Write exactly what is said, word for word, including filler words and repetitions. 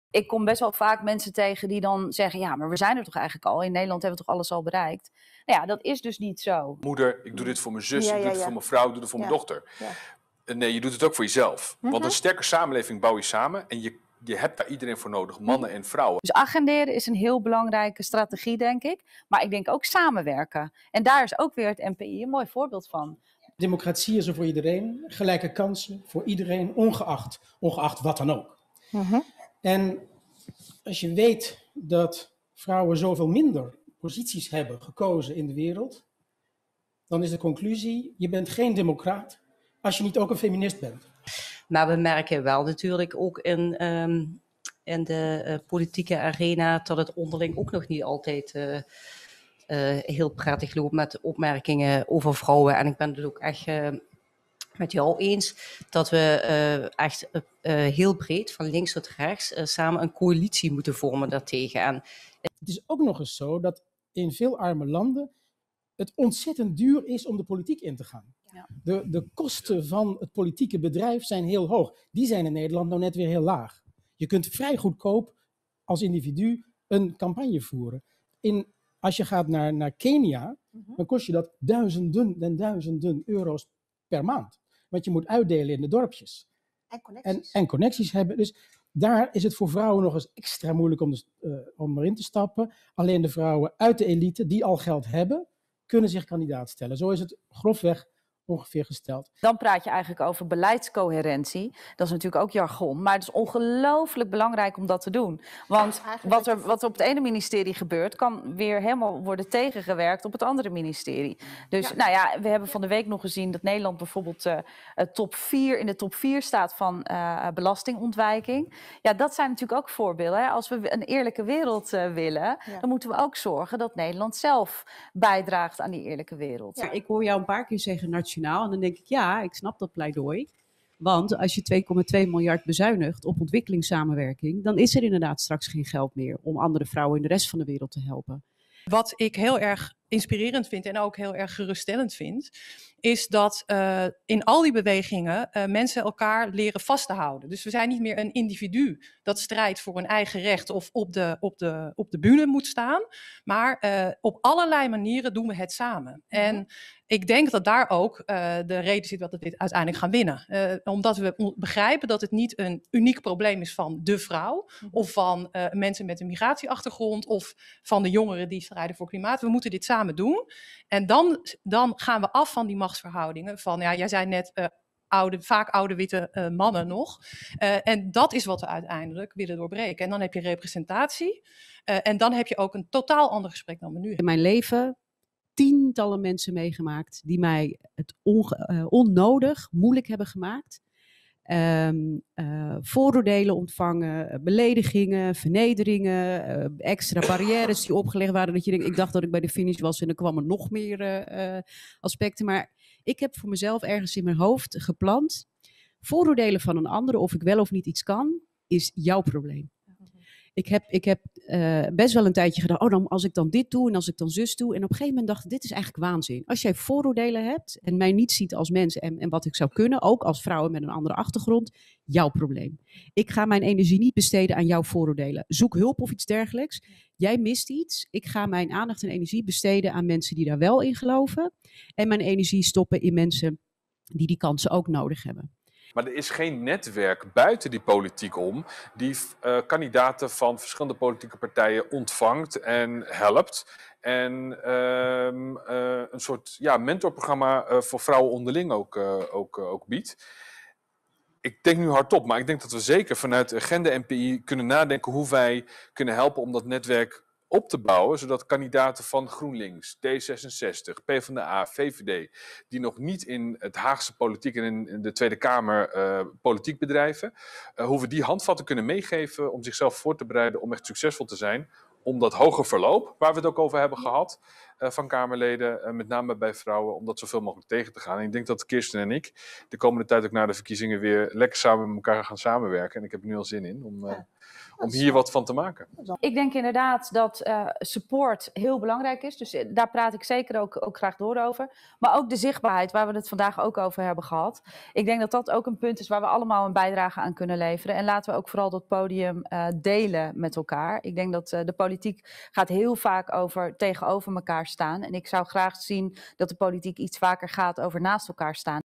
Ik kom best wel vaak mensen tegen die dan zeggen, ja, maar we zijn er toch eigenlijk al. In Nederland hebben we toch alles al bereikt. Nou ja, dat is dus niet zo. Moeder, ik doe dit voor mijn zus, Ja, ik doe ja, het ja. voor mijn vrouw, ik doe het voor Ja. mijn dochter. Ja. Nee, je doet het ook voor jezelf. Mm-hmm. Want een sterke samenleving bouw je samen en je, je hebt daar iedereen voor nodig, mannen en vrouwen. Dus agenderen is een heel belangrijke strategie, denk ik. Maar ik denk ook samenwerken. En daar is ook weer het N P I een mooi voorbeeld van. Democratie is er voor iedereen, gelijke kansen voor iedereen, ongeacht, ongeacht wat dan ook. Mm-hmm. En als je weet dat vrouwen zoveel minder posities hebben gekozen in de wereld, dan is de conclusie, je bent geen democraat als je niet ook een feminist bent. Maar we merken wel natuurlijk ook in, um, in de uh, politieke arena dat het onderling ook nog niet altijd uh, uh, heel prettig loopt met opmerkingen over vrouwen. En ik ben het ook echt uh, met jou eens dat we uh, echt uh, uh, heel breed, van links tot rechts, uh, samen een coalitie moeten vormen daartegen. En het is ook nog eens zo dat in veel arme landen het ontzettend duur is om de politiek in te gaan. Ja. De, de kosten van het politieke bedrijf zijn heel hoog. Die zijn in Nederland nou net weer heel laag. Je kunt vrij goedkoop als individu een campagne voeren. In, als je gaat naar, naar Kenia, mm-hmm. dan kost je dat duizenden en duizenden euro's per maand. Want je moet uitdelen in de dorpjes. En connecties. En, en connecties hebben. Dus daar is het voor vrouwen nog eens extra moeilijk om, de, uh, om erin te stappen. Alleen de vrouwen uit de elite, die al geld hebben, kunnen zich kandidaat stellen. Zo is het grofweg ongeveer gesteld. Dan praat je eigenlijk over beleidscoherentie. Dat is natuurlijk ook jargon, maar het is ongelooflijk belangrijk om dat te doen. Want wat er, wat er op het ene ministerie gebeurt, kan weer helemaal worden tegengewerkt op het andere ministerie. Dus ja. nou ja, we hebben van de week nog gezien dat Nederland bijvoorbeeld uh, top vier, in de top vier staat van uh, belastingontwijking. Ja, dat zijn natuurlijk ook voorbeelden. Hè? Als we een eerlijke wereld uh, willen, ja. dan moeten we ook zorgen dat Nederland zelf bijdraagt aan die eerlijke wereld. Ja, ik hoor jou een paar keer zeggen nationaal. En dan denk ik, ja, ik snap dat pleidooi. Want als je twee komma twee miljard bezuinigt op ontwikkelingssamenwerking, dan is er inderdaad straks geen geld meer om andere vrouwen in de rest van de wereld te helpen. Wat ik heel erg inspirerend vind en ook heel erg geruststellend vind, is dat uh, in al die bewegingen uh, mensen elkaar leren vast te houden. Dus we zijn niet meer een individu dat strijdt voor een eigen recht of op de, op de, op de bühne moet staan. Maar uh, op allerlei manieren doen we het samen. En ik denk dat daar ook uh, de reden zit dat we dit uiteindelijk gaan winnen. Uh, omdat we begrijpen dat het niet een uniek probleem is van de vrouw, of van uh, mensen met een migratieachtergrond, of van de jongeren die strijden voor klimaat. We moeten dit samen doen. En dan, dan gaan we af van die machtsverhoudingen. Van, ja, jij zei net, uh, oude, vaak oude witte uh, mannen nog. Uh, en dat is wat we uiteindelijk willen doorbreken. En dan heb je representatie. Uh, en dan heb je ook een totaal ander gesprek dan we nu hebben. In mijn leven tientallen mensen meegemaakt die mij het onge- uh, onnodig moeilijk hebben gemaakt. Um, uh, vooroordelen ontvangen, beledigingen, vernederingen, uh, extra barrières die opgelegd waren. Dat je denkt, ik dacht dat ik bij de finish was en er kwamen nog meer uh, uh, aspecten. Maar ik heb voor mezelf ergens in mijn hoofd geplant. Vooroordelen van een ander, of ik wel of niet iets kan, is jouw probleem. Ik heb, ik heb uh, best wel een tijdje gedacht, oh, dan, als ik dan dit doe en als ik dan zus doe. En op een gegeven moment dacht ik, dit is eigenlijk waanzin. Als jij vooroordelen hebt en mij niet ziet als mens en, en wat ik zou kunnen, ook als vrouw met een andere achtergrond, jouw probleem. Ik ga mijn energie niet besteden aan jouw vooroordelen. Zoek hulp of iets dergelijks. Jij mist iets. Ik ga mijn aandacht en energie besteden aan mensen die daar wel in geloven. En mijn energie stoppen in mensen die die kansen ook nodig hebben. Maar er is geen netwerk buiten die politiek om die uh, kandidaten van verschillende politieke partijen ontvangt en helpt. En uh, uh, een soort ja, mentorprogramma uh, voor vrouwen onderling ook, uh, ook, uh, ook biedt. Ik denk nu hardop, maar ik denk dat we zeker vanuit Agenda N P I kunnen nadenken hoe wij kunnen helpen om dat netwerk op te bouwen, zodat kandidaten van GroenLinks, D zesenzestig, PvdA, V V D, die nog niet in het Haagse politiek en in de Tweede Kamer uh, politiek bedrijven, uh, hoe we die handvatten kunnen meegeven om zichzelf voor te bereiden om echt succesvol te zijn, om dat hoge verloop, waar we het ook over hebben gehad, uh, van Kamerleden, uh, met name bij vrouwen, om dat zoveel mogelijk tegen te gaan. En ik denk dat Kirsten en ik de komende tijd ook na de verkiezingen weer lekker samen met elkaar gaan samenwerken. En ik heb er nu al zin in om uh, om hier wat van te maken. Ik denk inderdaad dat uh, support heel belangrijk is. Dus daar praat ik zeker ook, ook graag door over. Maar ook de zichtbaarheid, waar we het vandaag ook over hebben gehad. Ik denk dat dat ook een punt is waar we allemaal een bijdrage aan kunnen leveren. En laten we ook vooral dat podium uh, delen met elkaar. Ik denk dat uh, de politiek gaat heel vaak over tegenover elkaar staan. En ik zou graag zien dat de politiek iets vaker gaat over naast elkaar staan.